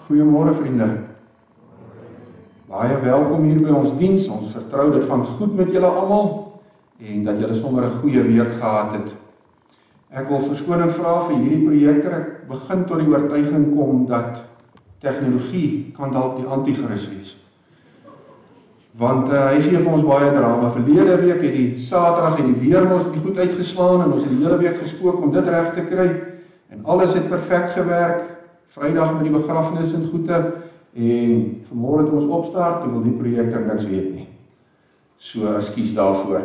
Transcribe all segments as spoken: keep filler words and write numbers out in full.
Goeiemôre vriende. Baie welkom hier by ons diens. Ons vertrou dit gaan goed met julle almal en dat julle sommer 'n goeie week gehad het. Ek wil verskoning vra vir hierdie projekte. Ek begin tot die oortuiging kom dat tegnologie kan dalk die anti-kris wees. Want uh, hy gee vir ons baie drama. Verlede week het die Saterdag en die weer ons die goed uitgeslaan en ons het die hele week gespook om dit reg te kry en alles het perfek gewerk. Vrydag met die begrafnis en goede en vanmôre het ons opstart, toe wil die projekter niks weet nie. So, ekskuus daarvoor.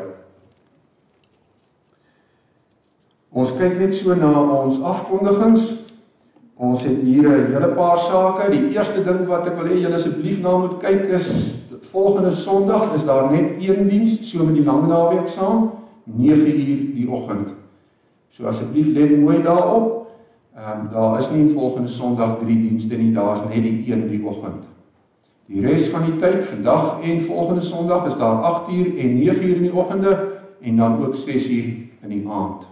Ons kyk net so na ons afkondigings. Ons het hier 'n hele paar sake. Die eerste ding wat ek wil hê julle asseblief na moet kyk is, volgende Sondag is daar net een diens, so met die lang naweek saam, nege uur die oggend. So asseblief let mooi daarop. Um, daar is nie volgende Sondag drie dienste nie, daar is net die een die oggend. Die res van die tyd, vandag en volgende Sondag, is daar agt uur en nege uur in die oggende, en dan ook ses uur in die aand.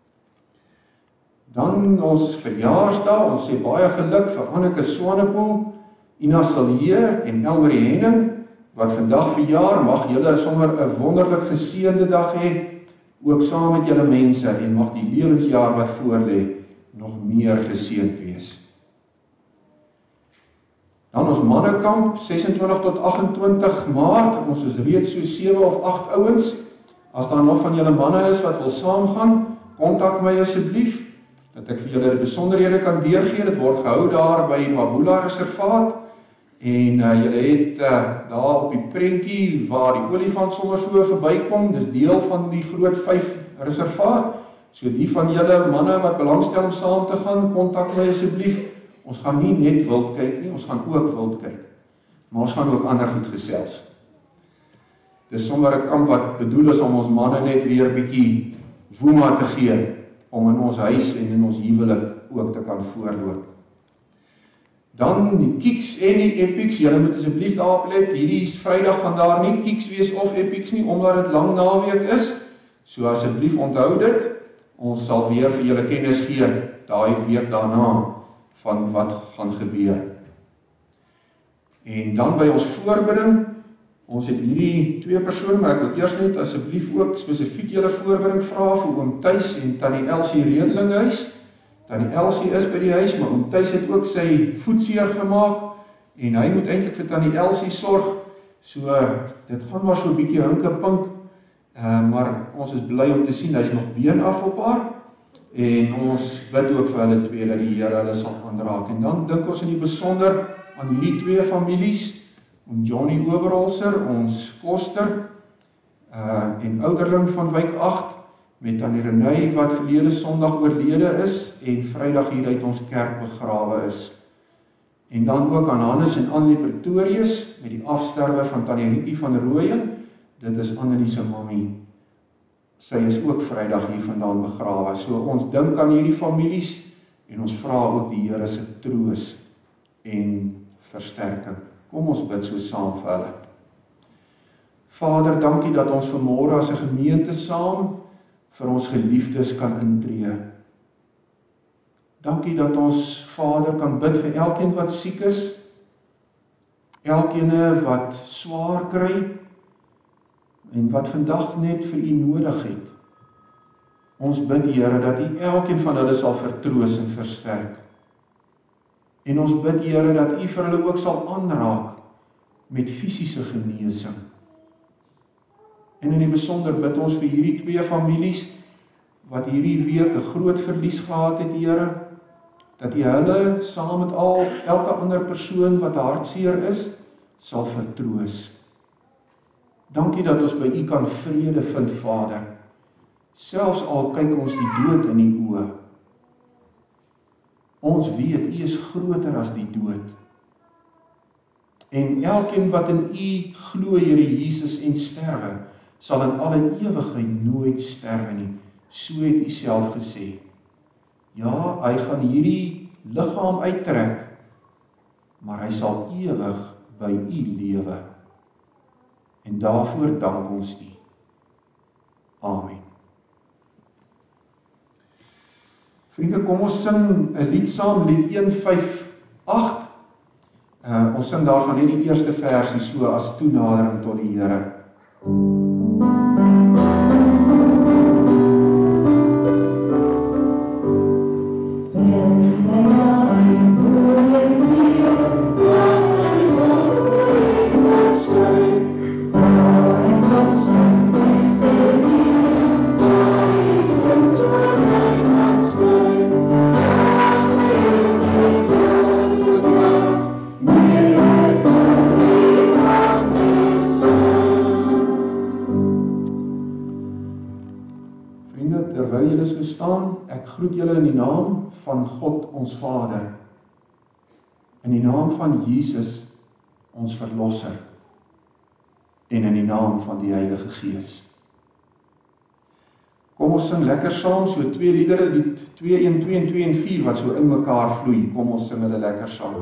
Dan ons verjaarsdag, ons sê baie geluk vir Anneke Swanepoel, Ina Salje en Elmarie Henning, wat vandag verjaar, mag julle sommer 'n wonderlik geseënde dag hê, ook saam met julle mense, en mag die lewensjaar wat voorlê nog meer geseënd wees. Dan ons mannekamp, ses en twintig tot agt en twintig Maart, ons is reeds so sewe of agt ouens. As daar nog van julle manne is wat wil saamgaan, kontak my asseblief, dat ek vir julle die besonderhede kan deurgee. Dit word gehou daar by Mabula Reservaat, en uh, julle het uh, daar op die prentjie waar die olifant sommer so verbykom, dis deel van die groot vyf reservaat. So die van julle manne wat belangstel om saam te gaan, kontak my asseblief. Ons gaan nie net wild kyk nie, ons gaan ook wild kyk. Maar ons gaan ook ander goed gesels. Dis sommer 'n kamp wat bedoel is om ons manne net weer bietjie woema te gee, om in ons huis en in ons huwelik ook te kan voorloop. Dan die Kieks en die Epics, julle moet asseblief daarop let, hierdie Vrydag gaan daar nie Kieks wees of Epics nie, omdat dit lang naweek is. So asseblief onthou dit. Ons sal weer vir julle kennis gee, daai week daarna, van wat gaan gebeur. En dan by ons voorbidding, ons het hierdie twee persone, maar ek wil eers net asseblief ook spesifiek julle voorbidding vra vir oom Thys en tannie Elsie Redelinghuis. Tannie Elsie is by die huis, maar oom Thys het ook sy voet seer gemaak, en hy moet eintlik vir tannie Elsie sorg, so dit gaan maar so 'n bietjie hinkepink, Uh, maar ons is bly om te sien, hy is nog been af op haar, en ons bid ook vir hulle twee, dat die Here hulle sal aanraak. En dan dink ons in die besonder aan hierdie twee families, om Johnny Oberholzer, ons koster, uh, en ouderling van wijk agt, met tannie Renay, wat verlede Sondag oorlede is, en Vrydag hier uit ons kerk begrawe is. En dan ook aan Hannes en Annelie Pretorius, met die afsterwe van tannie Rietie van Rooyen. Dit is Annelie se mammie. Sy is ook Vrydag hier vandaan begrawe. So ons dink aan hierdie families en ons vra ook die Here se troos en versterking. Kom ons bid so saam vir hulle. Vader, dankie dat ons vanmôre as 'n gemeente saam vir ons geliefdes kan intree. Dankie dat ons, Vader, kan bid vir elkeen wat siek is, elkeen wat swaar kry, en wat vandag net vir U nodig het. Ons bid, Here, dat U elkeen van hulle sal vertroos en versterk. En ons bid, Here, dat U vir hulle ook sal aanraak met fisiese genesing. En in die besonder bid ons vir hierdie twee families, wat hierdie week 'n groot verlies gehad het, Here, dat U hulle, saam met al elke ander persoon wat hartseer is, sal vertroos. Dankie dat ons by U kan vrede vind, Vader. Selfs al kyk ons die dood in die oë. Ons weet, U is groter as die dood. En elkeen wat in U glo, Here Jesus, en sterwe, sal in alle ewigheid nooit sterwe nie. So het U self gesê. Ja, hy gaan hierdie liggaam uittrek, maar hy sal ewig by U lewe. En daarvoor dank ons U. Amen. Vriende, kom ons sing 'n lied saam, lied een vyf agt. ons sing daarvan net die eerste versie so as toenadering tot die Here. Terwyl julle so staan, ek groet julle in die naam van God ons Vader, in die naam van Jesus ons Verlosser, en in die naam van die Heilige Gees. Kom ons sing lekker saam, so twee liedere, die twee, een, twee en twee en vier, wat so in mekaar vloei. Kom ons sing hulle lekker saam.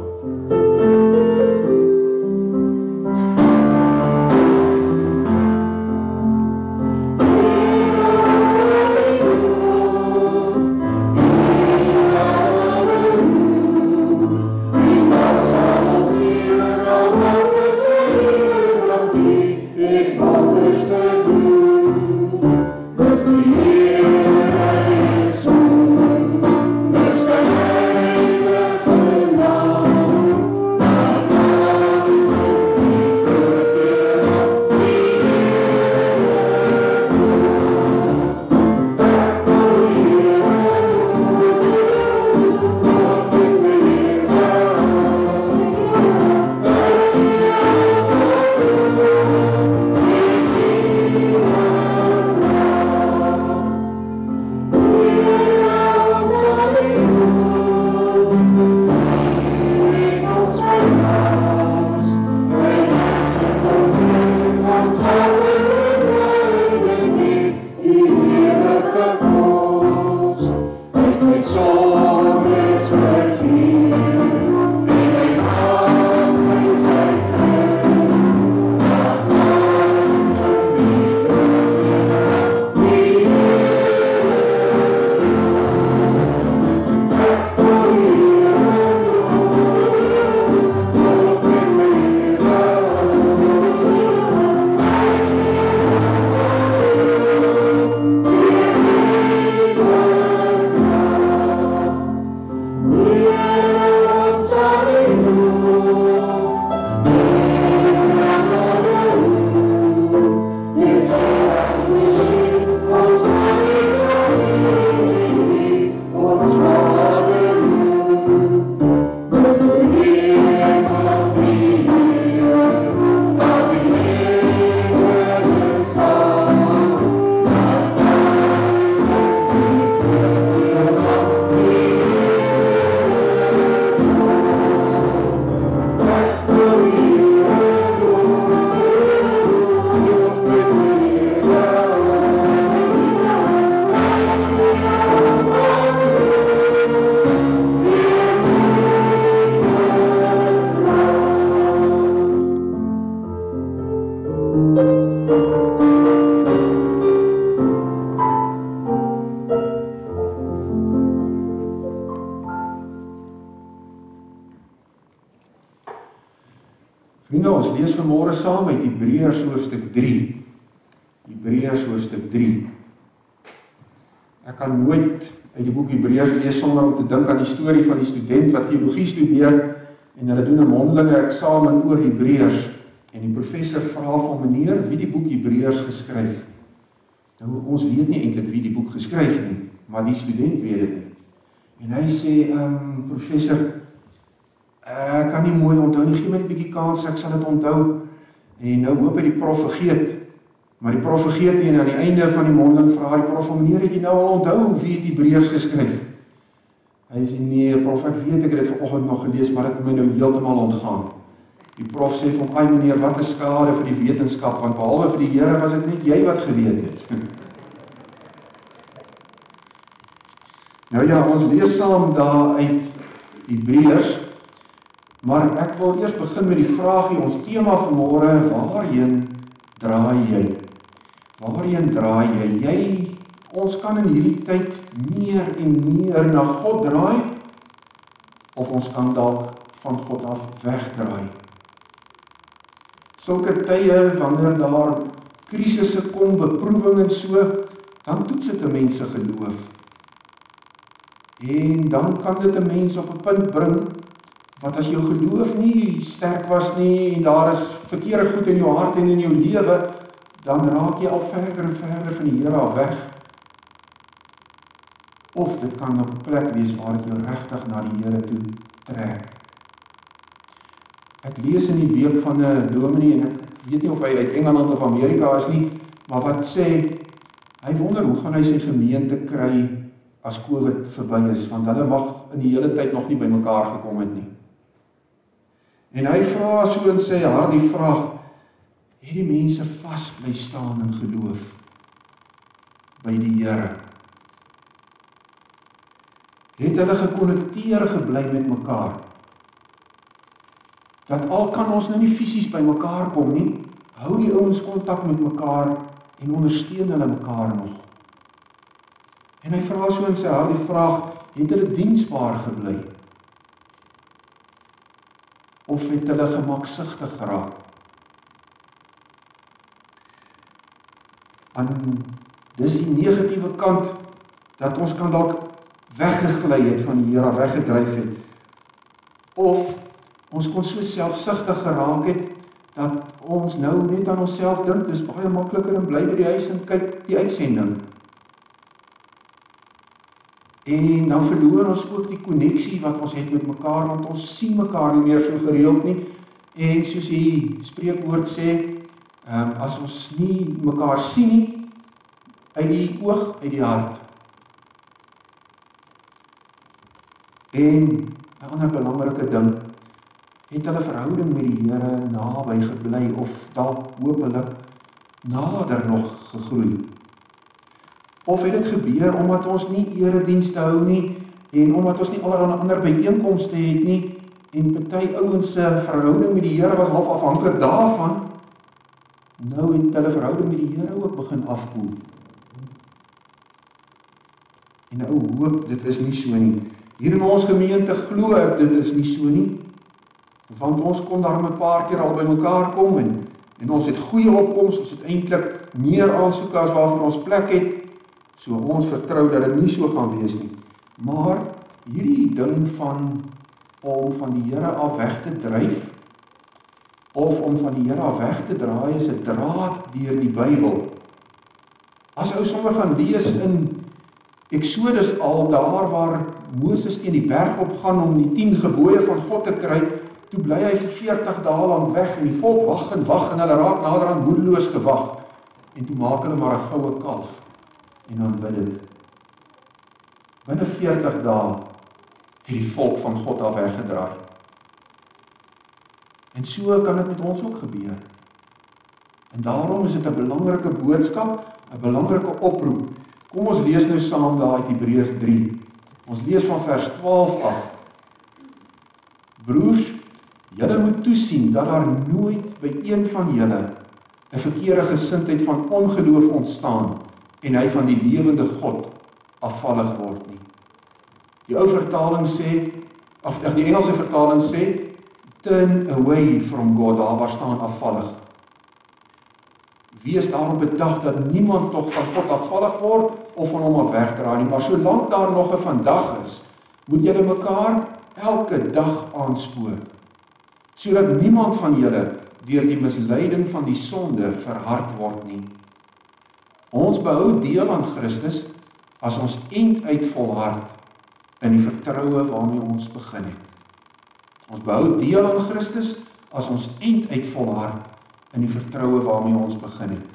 Vriende, ons lees vanmôre saam uit Hebreërs hoofstuk drie. Hebreërs hoofstuk drie. Ek kan nooit uit die boek Hebreërs lees sonder om te dink aan die storie van die student wat teologie studeer en hulle doen 'n mondelinge eksamen oor Hebreërs en die professor vra vir hom: "Meneer, wie die boek Hebreërs geskryf?" Nou, ons weet nie eintlik wie die boek geskryf nie, maar die student weet dit nie. En hy sê: um, "Professor, ek kan nie mooi onthou nie, gee my 'n bietjie kans, ek sal dit onthou." En nou hoop hy die prof vergeet. Maar die prof vergeet nie en aan die einde van die mondeling vra die prof: "Meneer, het jy nou al onthou wie het Hebreërs geskryf?" Hy sê: "Nee, prof, ek weet ek het dit vanoggend nog gelees, maar dit het my nou heeltemal ontgaan." Die prof sê vir hom: "Ai meneer, wat 'n skade vir die wetenskap, want behalwe vir die Here was dit net jy wat geweet het." Nou ja, ons lees saam daar uit Hebreërs, maar ek wil eers begin met die vraagie, ons tema vanmôre: waarheen draai jy? Waarheen draai jy? Jy, ons kan in hierdie tyd meer en meer na God draai, of ons kan dalk van God af wegdraai. sulke tye, wanneer daar krisisse kom, beproewing en so, dan toets dit 'n mens se geloof. En dan kan dit 'n mens op 'n punt bring, wat as jou geloof nie sterk was nie, en daar is verkeerde goed in jou hart en in jou lewe, dan raak jy al verder en verder van die Here af weg. Of dit kan op 'n plek wees waar dit jou regtig na die Here toe trek. Ek lees in die week van 'n dominee, en ek weet nie of hy uit Engeland of Amerika is nie, maar wat sê, hy wonder hoe gaan hy sy gemeente kry as COVID verby is, want hulle mag in die hele tyd nog nie by mekaar gekom het nie. En hy vra so in sy hart die vraag, het die mense vas bly staan in geloof by die Here? Het hulle gekonnekteer gebly met mekaar? Dat al kan ons nou nie fisies by mekaar kom nie, hou die ouens kontak met mekaar en ondersteun hulle mekaar nog. En hy vra so in sy hart die vraag, het hulle diensbaar gebly? Of het hulle gemaksigtig geraak? En dis die negatiewe kant, dat ons kan dalk weggegly het van die Here, weggedryf het. Of ons kon so selfsugtig geraak het, dat ons nou net aan onsself dink, dis baie makliker en bly by die huis en kyk die uitsending. En dan verloor ons ook die koneksie wat ons het met mekaar, want ons sien mekaar nie meer so gereeld nie. En soos die spreekwoord sê, um, as ons nie mekaar sien nie, uit die oog, uit die hart. En 'n ander belangrike ding, het hulle verhouding met die Here naby gebly, of dalk hopelik nader nog gegroei. Of het dit gebeur omdat ons nie eredienste hou nie, en omdat ons nie allerlei ander byeenkomste het nie, en party ouens se verhouding met die Here was half afhanklik daarvan, nou het hulle verhouding met die Here ook begin afkoel. En nou hoop dit is nie so nie. Hier in ons gemeente glo ek dit is nie so nie, want ons kon daar 'n paar keer al by mekaar kom, en, en ons het goeie opkomste, ons het eintlik meer aansoeke as waarvan ons plek het, so ons vertrou dat dit nie so gaan wees nie. Maar hierdie ding van om van die Here af weg te dryf, of om van die Here af weg te draai, is 'n draad deur die Bybel. As ou sommer gaan lees in Exodus al, daar waar Moses teen die berg opgaan om die tien gebooie van God te kry, toe bly hy vir veertig dae lank weg, en die volk wag en wag, en hulle raak naderhand moedeloos gewag, en toe maak hulle maar 'n goue kalf, en dan bid dit. Binne veertig dae het die volk van God af weggedraai. En so kan dit met ons ook gebeur. En daarom is dit 'n belangrike boodskap, 'n belangrike oproep. Kom ons lees nou saam daar uit Hebreërs drie. Ons lees van vers twaalf af. Broers, julle moet toesien dat daar nooit by een van julle 'n verkeerde gesindheid van ongeloof ontstaan en hy van die lewende God afvallig word nie. Die ou vertaling sê, of die Engelse vertaling sê, turn away from God, daar waar staan afvallig. Wees daarop bedag dat niemand tog van God afvallig word of van hom af wegdraai nie, maar solank daar nog 'n vandag is, moet julle mekaar elke dag aanspoor, sodat niemand van julle deur die misleiding van die sonde verhard word nie. Ons behou deel aan Christus as ons end uit volhard in die vertroue waarmee ons begin het. Ons behou deel aan Christus as ons end uit volhard in die vertroue waarmee ons begin het.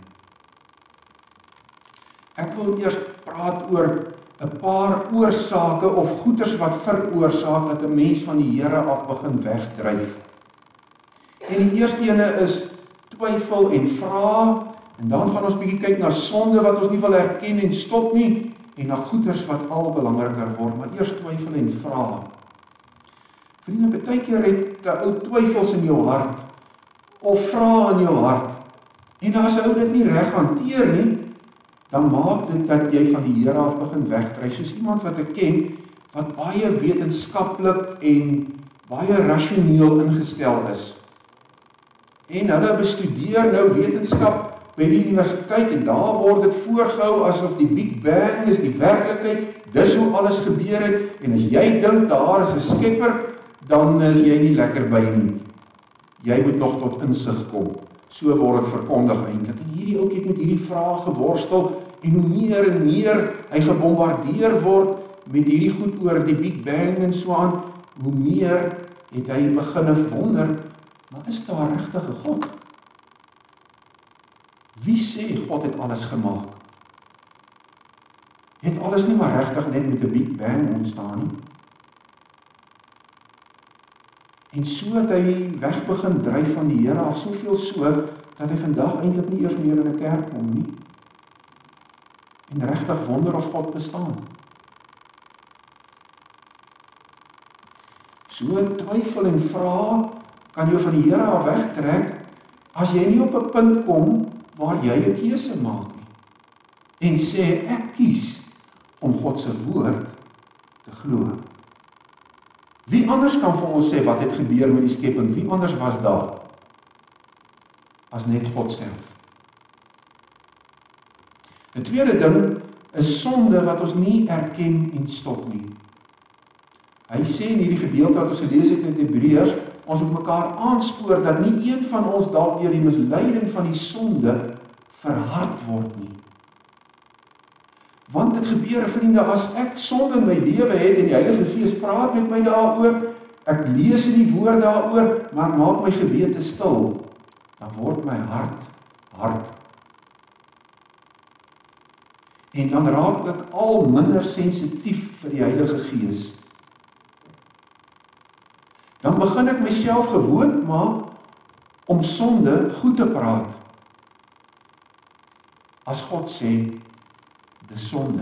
Ek wil eers praat oor 'n paar oorsake of goeters wat veroorsaak dat 'n mens van die Here af begin wegdryf. En die eerste ene is twyfel en vrae, en dan gaan ons bietjie kyk na sonde wat ons nie wil erken en stop nie, en na goeters wat al belangriker word, maar eers twyfel en vrae. Vriende, baie keer het 'n ou twyfels in jou hart, of vrae in jou hart, en as 'n ou dit nie reg hanteer nie, dan maak dit dat jy van die Here af begin wegdryf, soos iemand wat ek ken, wat baie wetenskaplik en baie rasioneel ingestel is. En hulle bestudeer nou wetenskap by die universiteit en daar word dit voorgehou asof die Big Bang is die werklikheid, dis hoe alles gebeur het, en as jy dink daar is 'n skepper, dan is jy nie lekker by nie. Jy moet nog tot insig kom. So word dit verkondig eintlik. En hierdie ouetjie het met hierdie vraag geworstel, en hoe meer en meer hy gebombardeer word met hierdie goed oor die Big Bang en so aan, hoe meer het hy begin wonder, maar is daar regtig 'n God? Wie sê God het alles gemaak? Het alles nie maar regtig net met 'n Big Bang ontstaan nie? En so het hy weg begin dryf van die Here af, soveel so, dat hy vandag eintlik nie eers meer in 'n kerk kom nie. En regtig wonder of God bestaan. So twyfel en vra kan jou van die Here af wegtrek, as jy nie op 'n punt kom, waar jy 'n keuse maak nie. En sê, ek kies om God se woord te glo. Wie anders kan vir ons sê wat het gebeur met die skepping? Wie anders was daar as net God self? 'n Tweede ding is sonde wat ons nie erken en stop nie. Hy sê in hierdie gedeelte wat ons gelees het in Hebreërs, ons moet mekaar aanspoor dat nie een van ons dalk deur die misleiding van die sonde verhard word nie. Want dit gebeur, vriende, as ek sonde in my lewe het en die Heilige Gees praat met my daaroor, ek lees in die woord daaroor, maar ek maak my gewete stil, dan word my hart hard. En dan raak ek al minder sensitief vir die Heilige Gees. Dan begin ek myself gewoond maak om sonde goed te praat. As God sê, dis sonde.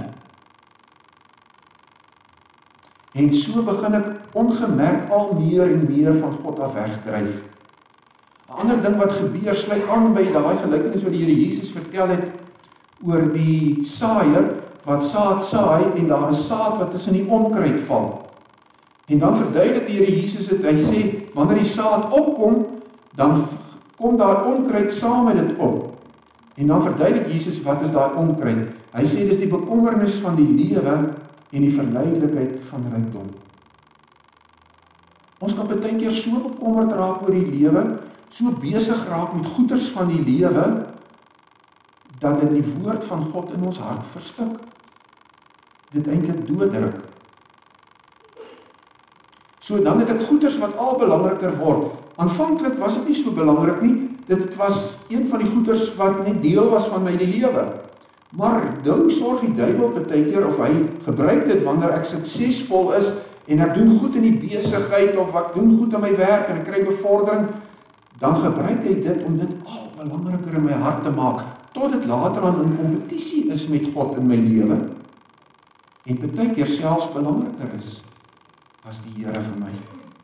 En so begin ek ongemerk al meer en meer van God af wegdryf. 'n Ander ding wat gebeur, sluit aan by daai gelykenis wat die Here Jesus vertel het oor die saaier wat saad saai en daar is saad wat tussen die onkruid val. En dan verduidelik die Here Jesus dit, hy sê, wanneer die saad opkom, dan kom daar onkruid saam met dit op. En dan verduidelik Jesus, wat is daai onkruid? Hy sê, dis die bekommernis van die lewe en die verleidelikheid van rykdom. Ons kan baie keer so bekommerd raak oor die lewe, so besig raak met goeders van die lewe, dat dit die woord van God in ons hart verstik. Dit eintlik dooddruk. So dan het ek goeders wat al belangriker word. Aanvanklik was dit nie so belangrik nie, dit was een van die goeders wat net deel was van my die lewe. Maar nou sorg die duiwel baie keer, of hy gebruik dit wanneer ek suksesvol is, en ek doen goed in die besigheid, of ek doen goed in my werk, en ek kry bevordering, dan gebruik hy dit om dit al belangriker in my hart te maak, tot dit later aan in kompetisie is met God in my lewe, en baie keer selfs belangriker is as die Here vir my.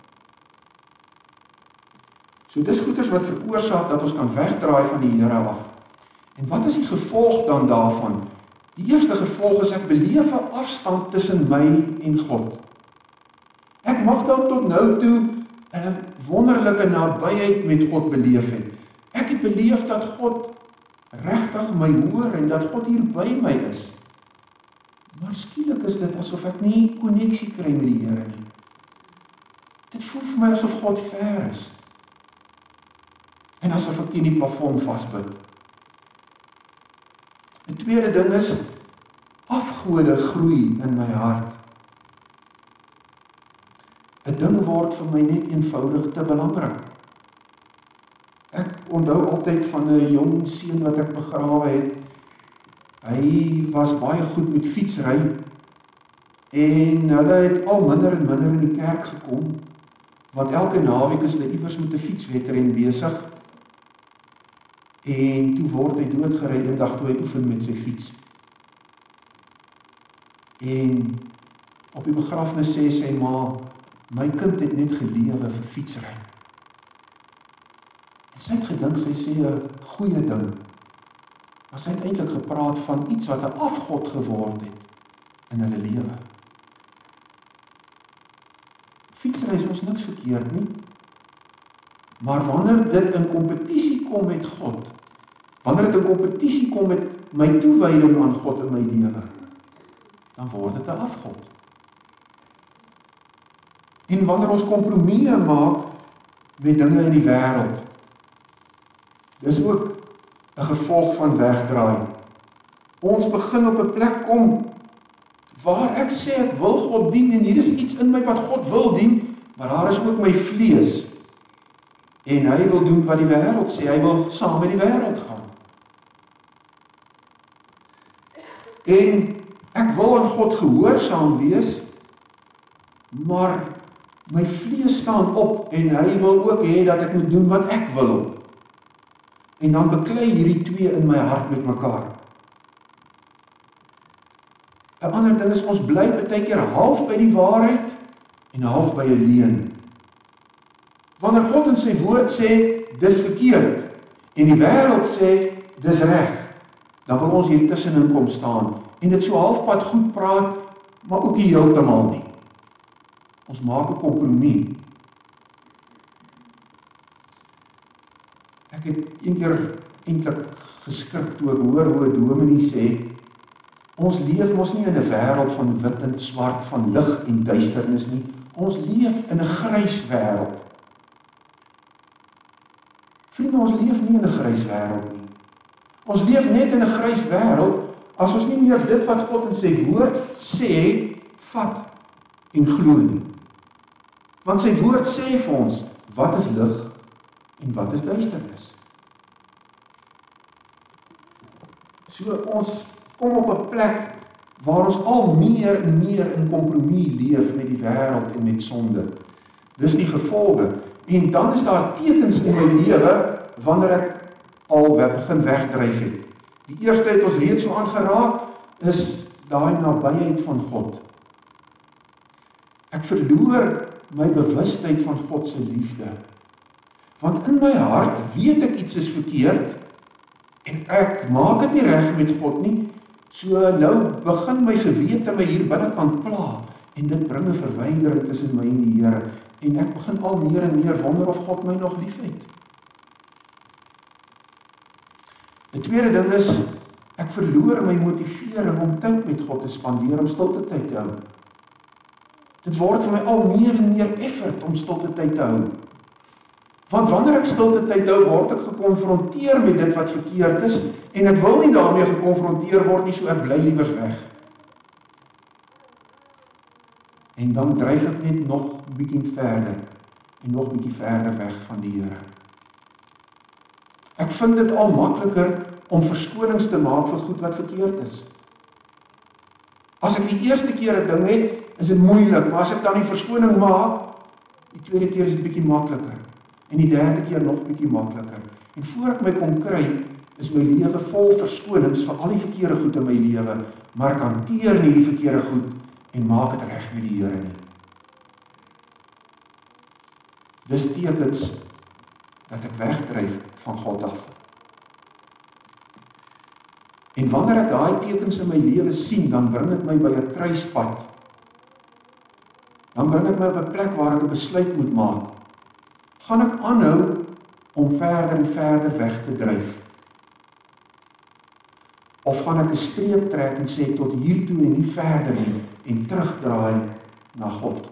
So dis goeders wat veroorsaak dat ons kan wegdraai van die Here af. En wat is die gevolg dan daarvan? Die eerste gevolg is ek beleef 'n afstand tussen my en God. Ek mag dan tot nou toe 'n wonderlike nabyheid met God beleef het. Ek het beleef dat God regtig my hoor en dat God hier by my is. Maar skielik is dit asof ek nie koneksie kry met die Here nie. Dit voel vir my asof God ver is. En asof ek teen die plafon vasbyt. 'n Tweede ding is, afgode groei in my hart. 'n Ding word vir my net eenvoudig te belangrik. Ek onthou altyd van 'n jong seun wat ek begrawe het. Hy was baie goed met fietsry en hulle het al minder en minder in die kerk gekom, want elke naweek is hulle iewers met 'n fietswedren besig. En toe word hy doodgery die dag toe hy oefen met sy fiets. En op die begrafnis sê sy ma, my kind het net gelewe vir fietsry. En sy het gedink sy sê 'n goeie ding, maar sy het eintlik gepraat van iets wat 'n afgod geword het in hulle lewe. Fietsry is ons niks verkeerd nie, Maar wanneer dit in kompetisie kom met God, wanneer dit in kompetisie kom met my toewyding aan God in my lewe, dan word dit 'n afgod. En wanneer ons kompromieë maak met dinge in die wêreld, dis ook 'n gevolg van wegdraai. Ons begin op 'n plek kom waar ek sê ek wil God dien en hier is iets in my wat God wil dien, maar daar is ook my vlees. En hy wil doen wat die wêreld sê, hy wil saam met die wêreld gaan. En ek wil aan God gehoorsaam wees, maar my vlees staan op en hy wil ook hê dat ek moet doen wat ek wil. En dan beklei hierdie twee in my hart met mekaar. 'n Ander ding is, ons bly baie keer half by die waarheid en half by 'n leuen. Wanneer God in sy woord sê, dis verkeerd, en die wêreld sê, dis reg, dan wil ons hier tussenin kom staan, en dit so halfpad goed praat, maar ook nie heeltemal nie. Ons maak 'n kompromie. Ek het een keer eintlik geskrik toe ek hoor hoe 'n dominee sê, ons leef mos nie in 'n wêreld van wit en swart, van lig en duisternis nie. Ons leef in 'n grys wêreld. Vriende, ons leef nie in 'n grys wêreld nie. Ons leef net in 'n grys wêreld as ons nie meer dit wat God in sy woord sê, vat en glo nie. Want sy woord sê vir ons, wat is lig en wat is duisternis. So ons kom op 'n plek waar ons al meer en meer in kompromie leef met die wêreld en met sonde. Dis die gevolge. En dan is daar tekens in my lewe wanneer ek al begin wegdryf het. Die eerste het ons reeds so aangeraak, is daai nabyheid van God. Ek verloor my bewustheid van God se liefde. Want in my hart weet ek iets is verkeerd en ek maak dit nie reg met God nie. So nou begin my gewete my hier binnekant pla en dit bring 'n verwydering tussen my en die Here. En ek begin al meer en meer wonder of God my nog liefhet. Die tweede ding is, ek verloor my motivering om tyd met God te spandeer, om stilte tyd te hou. Dit word vir my al meer en meer effort om stilte tyd te hou. Want wanneer ek stilte tyd hou, word ek gekonfronteer met dit wat verkeerd is, en ek wil nie daarmee gekonfronteer word nie, so ek bly liewers weg. En dan dryf ek net nog 'n bietjie verder, en nog 'n bietjie verder weg van die Here. Ek vind dit al makliker om verskonings te maak vir goed wat verkeerd is. As ek die eerste keer 'n ding het, is dit moeilik, maar as ek dan die verskoning maak, die tweede keer is dit bietjie makliker, en die derde keer nog bietjie makliker. En voor ek my kom kry, is my lewe vol verskonings vir al die verkeerde goed in my lewe, maar ek hanteer nie die verkeerde goed en maak dit reg met die Here nie. Dis tekens dat ek wegdryf van God af. En wanneer ek daai tekens in my lewe sien, dan bring dit my by 'n kruispunt. Dan bring dit my op 'n plek waar ek 'n besluit moet maak. Gaan ek aanhou om verder en verder weg te dryf? Of gaan ek 'n streep trek en sê tot hier toe en nie verder nie en terugdraai na God?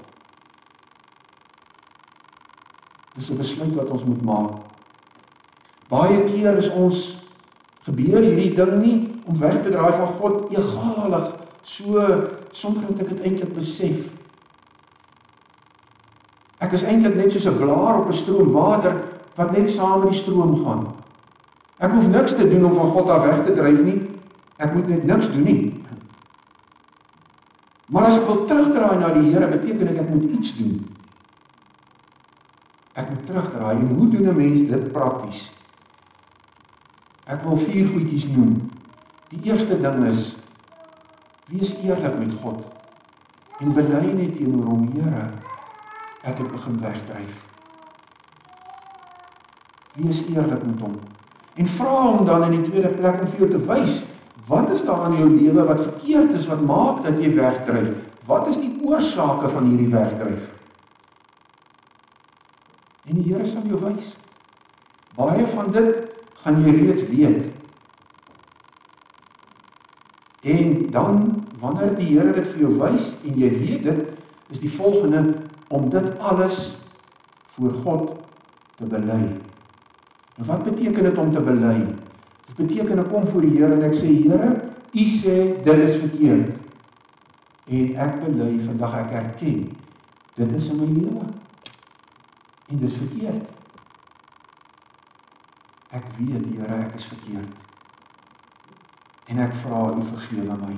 Dis 'n besluit wat ons moet maak. Baie keer is ons gebeur hierdie ding nie om weg te draai van God egalig, so sonder dat ek dit eintlik besef. Ek is eintlik net soos 'n blaar op 'n stroom water wat net saam met die stroom gaan. Ek hoef niks te doen om van God af weg te dryf nie. Ek moet net niks doen nie. Maar as ek wil terugdraai na die Here, beteken dit ek moet iets doen. Ek moet terugdraai. En hoe doen 'n mens dit prakties? Ek wil vier goedjies noem. Die eerste ding is, wees eerlik met God en bely net teenoor hom, Here, ek het begin wegdryf. Wees eerlik met hom. En vra hom dan in die tweede plek om vir jou te wys, wat is daar in jou lewe wat verkeerd is, wat maak dat jy wegdryf? Wat is die oorsake van hierdie wegdryf? En die Here sal jou wys. Baie van dit gaan jy reeds weet. En dan, wanneer die Here dit vir jou wys, en jy weet dit, is die volgende, om dit alles voor God te bely. Nou wat beteken dit om te bely? Dit beteken ek kom voor die Here en ek sê, Here, U sê dit is verkeerd. En ek bely vandag, ek erken, dit is in my lewe. En dit is verkeerd. Ek weet, Here, ek is verkeerd. En ek vra U vergewe my.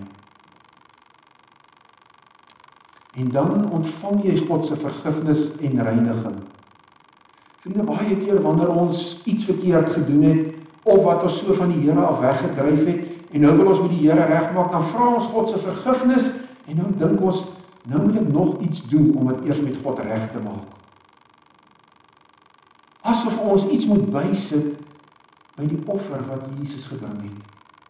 En dan ontvang jy God se vergifnis en reiniging. Vriende, baie keer wanneer ons iets verkeerd gedoen het, of wat ons so van die Here af weggedryf het, en nou wil ons met die Here regmaak, dan vra ons God se vergifnis, en nou dink ons, nou moet ek nog iets doen, om dit eers met God reg te maak. Asof ons iets moet bysit, by die offer wat Jesus gebring het.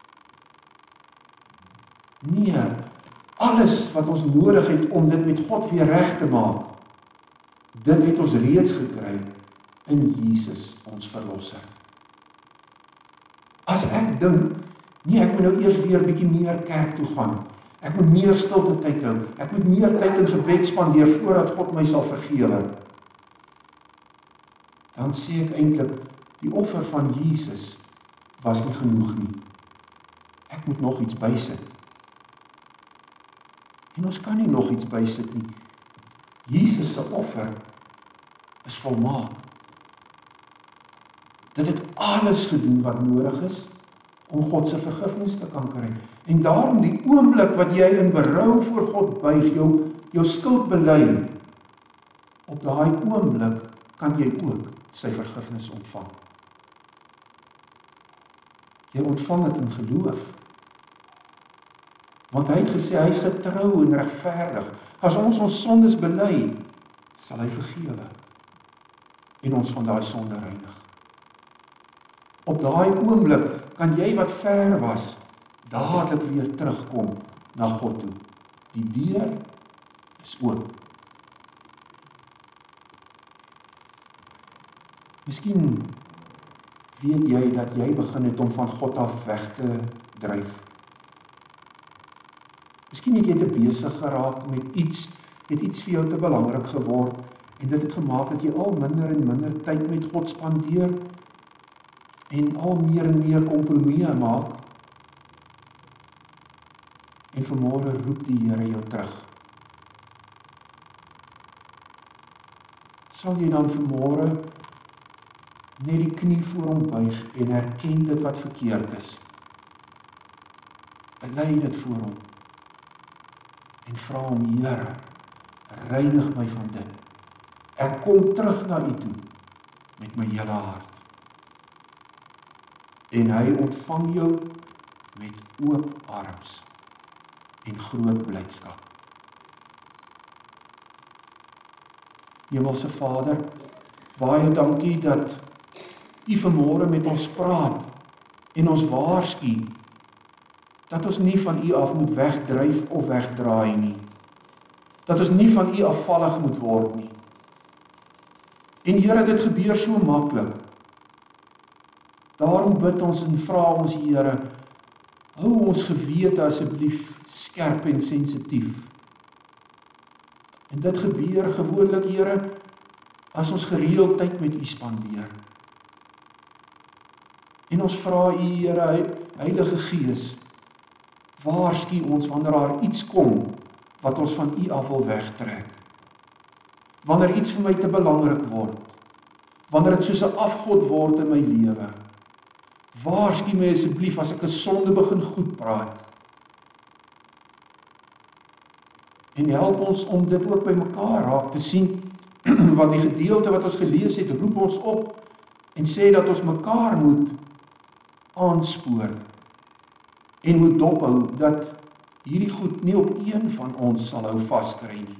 Nee, alles wat ons nodig het om dit met God weer reg te maak, dit het ons reeds gekry in Jesus, ons verlosser. As ek dink, nee, ek moet nou eers weer 'n bietjie meer kerk toe gaan, ek moet meer stilte tyd hou, ek moet meer tyd in gebed spandeer voordat God my sal vergewe, dan sê ek eintlik, die offer van Jesus was nie genoeg nie. Ek moet nog iets bysit. En ons kan nie nog iets bysit nie. Jesus se offer is volmaak. Dit het alles gedoen wat nodig is om God se vergifnis te kan kry. En daarom die oomblik wat jy in berou voor God buig, jou, jou skuld bely, op daai oomblik kan jy ook sy vergifnis ontvang. Jy ontvang dit in geloof. Want hy het gesê, hy is getrou en regverdig. As ons ons sondes bely, sal hy vergewe en ons van daai sonde reinig. Op daai oomblik kan jy wat ver was, dadelik weer terugkom na God toe. Die deur is oop. Miskien weet jy dat jy begin het om van God af weg te dryf. Miskien het jy te besig geraak met iets, het iets vir jou te belangrik geword, en dit het gemaak dat jy al minder en minder tyd met God spandeer, en al meer en meer kompromieë maak, en vanmôre roep die Here jou terug. Sal jy dan vanmôre net die knie voor hom buig en erken dit wat verkeerd is. Bely dit voor hom en vra hom, Here, reinig my van dit. Ek kom terug na U toe met my hele hart. En hy ontvang jou met oop arms en groot blydskap. Hemelse Vader, baie dankie dat U vanmôre met ons praat en ons waarsku dat ons nie van U af moet wegdryf of wegdraai nie. Dat ons nie van U afvallig moet word nie. En Here, dit gebeur so maklik. Daarom bid ons en vra ons, Here, hou ons gewete asseblief skerp en sensitief. En dit gebeur gewoonlik, Here, as ons gereeld tyd met U spandeer. En ons vra U, Here, Heilige Gees, waarsku ons wanneer daar iets kom wat ons van U af wil wegtrek. Wanneer iets vir my te belangrik word. Wanneer dit soos 'n afgod word in my lewe. Waarsku my asseblief as ek 'n sonde begin goed praat. En help ons om dit ook by mekaar raak te sien, want die gedeelte wat ons gelees het, roep ons op en sê dat ons mekaar moet aanspoor en moet dophou dat hierdie goed nie op een van ons sal hou vaskry nie.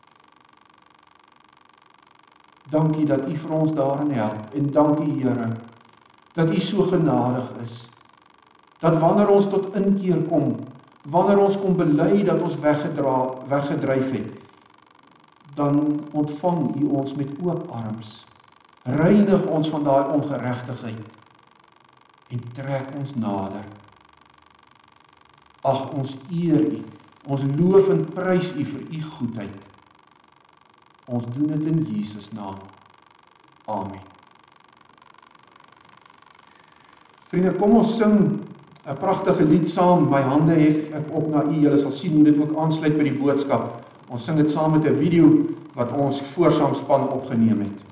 Dankie dat U vir ons daarin help en dankie, Here, dat U so genadig is, dat wanneer ons tot inkeer kom, wanneer ons kom bely dat ons weggedra, weggedryf het, dan ontvang U ons met oop arms Reinig ons van daai ongeregtigheid en trek ons nader. Ag, ons eer U, ons loof en prys U vir U goedheid. Ons doen dit in Jesus naam. Amen. Vriende, kom ons sing 'n pragtige lied saam. My hande hef ek op na U. Julle sal sien hoe dit ook aansluit by die boodskap. Ons sing dit saam met 'n video wat ons voorsaamspan opgeneem het.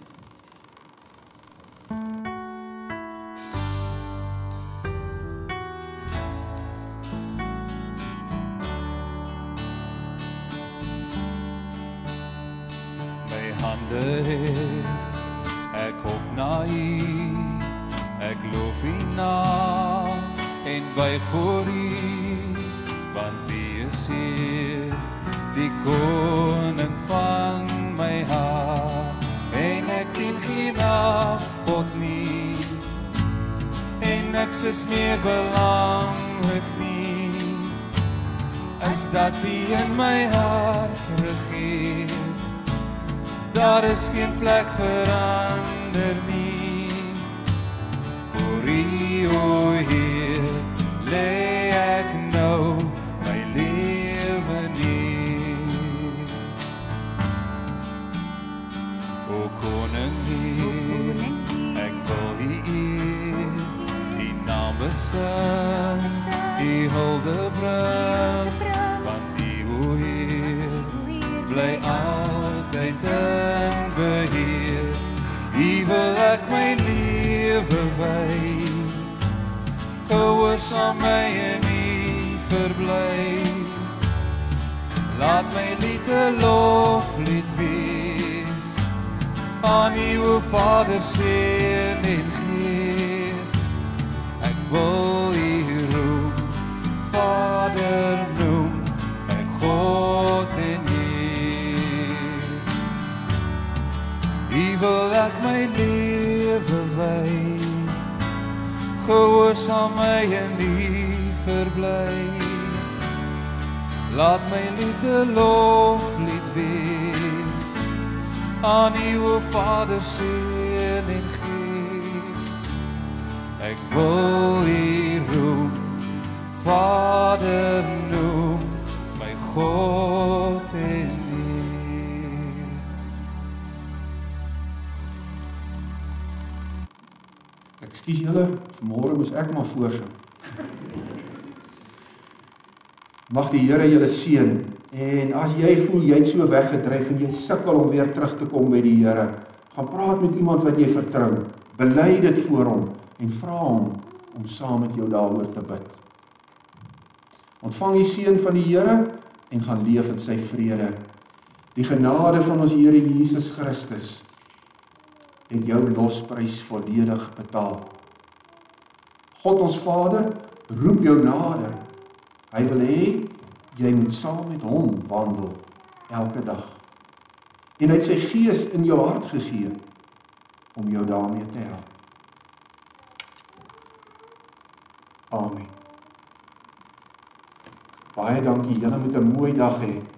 My hande hef ek op na U, ek loof U naam en buig voor U, want U is hier, die koning van my hart, en ek dien geen afgod nie, en ek is meer belangrik nie, as dat U in my hart regeer. Daar is geen plek verander nie, voor U, o Heer, lê ek nou my lewe neer. O Koning Heer, ek wil U eer, U naam besing, U hulde bring, want U, o Heer, bly altyd in beheer. U wil ek my lewe wy, gehoorsaam my in U verbly. Laat my lied 'n loflied wees, aan U, o Vader, Seun en Gees. Ek wil U roem, Vader noem, my God en Heer. U wil ek my lewe wy, gehoorsaam my in U verbly. Laat my lied 'n loflied wees, aan U, o Vader, Seun en Gees. Ek wil U roem, Vader noem, my God en Heer. Ekskuus julle, vanmôre moes ek maar voorsing. Mag die Here julle seën. En as jy voel jy het so weggedryf en jy sukkel om weer terug te kom by die Here, gaan praat met iemand wat jy vertrou. Bely dit voor hom en vra hom om saam met jou daaroor te bid. Ontvang die seën van die Here en gaan leef in sy vrede. Die genade van ons Here Jesus Christus het jou losprys volledig betaal. God ons Vader roep jou nader. Hy wil hê jy moet saam met hom wandel elke dag. En hy het sy gees in jou hart gegee om jou daarmee te help. Amen. Baie dankie. Julle moet 'n mooi dag hê.